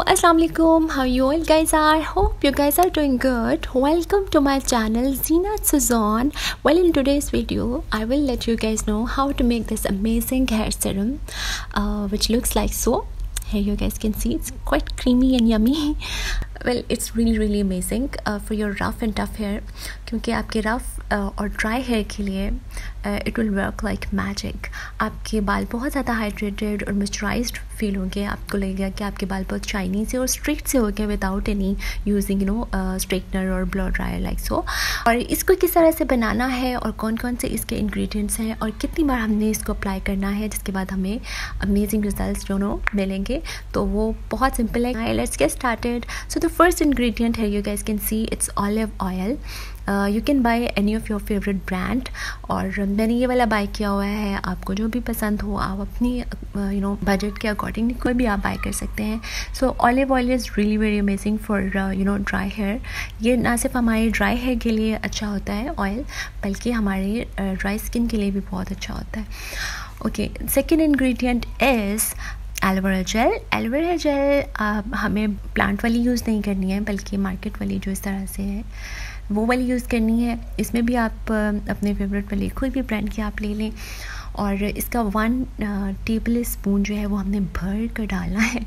Assalamu alaikum. How you all guys are? Hope you guys are doing good. Welcome to my channel Zeenat Suzan. Well, in today's video I will let you guys know how to make this amazing hair serum which looks like so. Here you guys can see it's quite creamy and yummy. Well, it's really amazing for your rough and tough hair, क्योंकि आपके rough और dry hair के लिए it will work like magic. आपके बाल बहुत ज़्यादा hydrated और मॉइस्चराइज्ड फील होंगे. आपको लगेगा कि आपके बाल बहुत शाइनी से और स्ट्रेट से होंगे विदाउट एनी यूजिंग स्ट्रेटनर और ब्लो ड्रायर लाइक सो. और इसको किस तरह से बनाना है और कौन कौन से इसके इंग्रेडिएंट्स हैं और कितनी बार हमने इसको अप्लाई करना है जिसके बाद हमें अमेजिंग रिजल्ट्स मिलेंगे, तो वो बहुत सिंपल है. Let's get started. So the first ingredient here you guys can see it's olive oil. You can buy any of your favorite brand और मैंने ये वाला बाय किया हुआ है. आपको जो भी पसंद हो आप अपनी बजट के अकॉर्डिंग कोई भी आप बाय कर सकते हैं. So olive oil is really very amazing for dry hair. ये ना सिर्फ हमारे ड्राई हेयर के लिए अच्छा होता है ऑयल, बल्कि हमारे ड्राई स्किन के लिए भी बहुत अच्छा होता है. Okay, second ingredient is aloe vera gel. Aloe vera gel हमें प्लांट वाली यूज़ नहीं करनी है, बल्कि मार्केट वाली जो इस तरह से है वो वाली यूज़ करनी है. इसमें भी आप अपने फेवरेट वाली कोई भी ब्रांड की आप ले लें. और इसका 1 टेबल स्पून जो है वो हमने भर कर डालना है.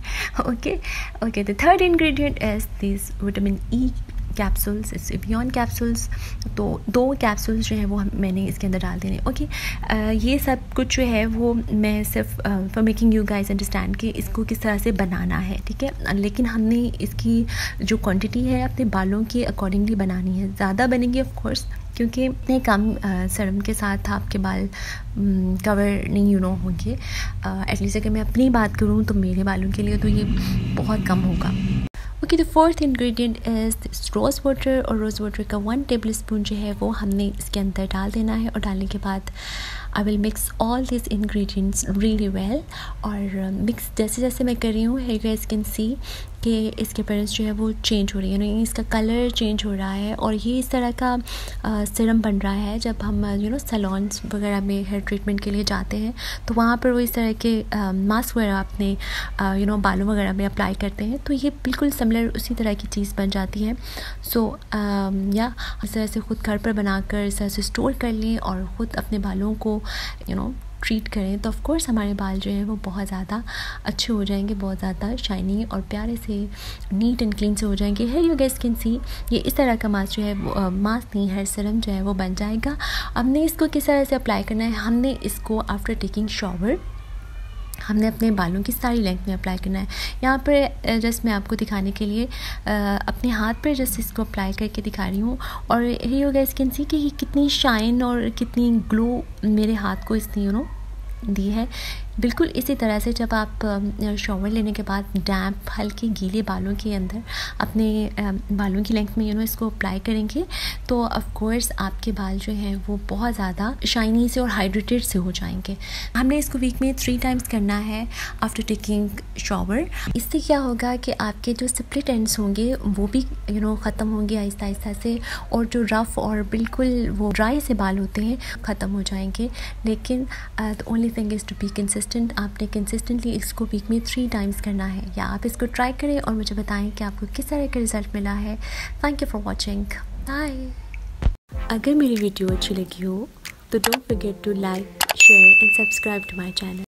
Okay the third ingredient is this vitamin E capsules. It's beyond capsules. तो 2 कैप्सूल्स जो है वो मैंने इसके अंदर डाल देने. ओके, ये सब कुछ जो है वो मैं सिर्फ for making you guys understand कि इसको किस तरह से बनाना है, ठीक है. लेकिन हमने इसकी जो क्वांटिटी है अपने बालों के अकॉर्डिंगली बनानी है. ज़्यादा बनेगी ऑफ कोर्स, क्योंकि इतने कम सीरम के साथ आपके बाल कवर नहीं होंगे. एटलीस्ट अगर मैं अपनी बात करूँ तो मेरे बालों के लिए तो ये बहुत कम होगा. Okay, the fourth ingredient is rose water. और रोज़ वाटर का 1 टेबल स्पून जो है वो हमने इसके अंदर डाल देना है. और डालने के बाद I will mix all this ingredients really well. और मिक्स जैसे जैसे मैं कर रही हूँ हेयर गाइस कैन सी कि इसके अपीयरेंस जो है वो चेंज हो रही है, इसका कलर चेंज हो रहा है. और ये इस तरह का सीरम बन रहा है जब हम सैलून्स वगैरह में हेयर ट्रीटमेंट के लिए जाते हैं, तो वहाँ पर वो इस तरह के मास्क वगैरह अपने बालों वगैरह में अप्लाई करते हैं. तो ये बिल्कुल सिमिलर उसी तरह की चीज़ बन जाती है. सो या इस तरह से ख़ुद घर पर बनाकर इस तरह से स्टोर कर लें और ख़ुद अपने बालों को ट्रीट करें, तो ऑफ कोर्स हमारे बाल जो हैं वो बहुत ज़्यादा अच्छे हो जाएंगे, बहुत ज़्यादा शाइनी और प्यारे से नीट एंड क्लीन से हो जाएंगे. Here you guys can see ये इस तरह का मास्क जो है वो मास्क नहीं, हेयर सीरम जो है वो बन जाएगा. हमने इसको किस तरह से अप्लाई करना है, हमने इसको आफ्टर टेकिंग शावर हमने अपने बालों की सारी लेंथ में अप्लाई करना है. यहाँ पर जस्ट मैं आपको दिखाने के लिए अपने हाथ पर जस्ट इसको अप्लाई करके दिखा रही हूँ. और ये गाइस कैन सी कि ये कितनी शाइन और कितनी ग्लो मेरे हाथ को इसने दी है. बिल्कुल इसी तरह से जब आप शॉवर लेने के बाद डैम्प हल्के गीले बालों के अंदर अपने बालों की लेंथ में इसको अप्लाई करेंगे, तो ऑफ कोर्स आपके बाल जो हैं वो बहुत ज़्यादा शाइनी से और हाइड्रेटेड से हो जाएंगे. हमने इसको वीक में 3 टाइम्स करना है आफ्टर टेकिंग शॉवर. इससे क्या होगा कि आपके जो स्प्लिट एंड्स होंगे वो भी ख़त्म होंगे आहिस्ता आहिस्ता से, और जो रफ़ और बिल्कुल वो ड्राई से बाल होते हैं ख़त्म हो जाएंगे. लेकिन the only thing is to be consistent. आपने कंसिस्टेंटली इसको वीक में 3 टाइम्स करना है. या आप इसको ट्राई करें और मुझे बताएं कि आपको किस तरह का रिज़ल्ट मिला है. Thank you for watching. Bye. अगर मेरी वीडियो अच्छी लगी हो तो don't forget to like, share and subscribe to my channel.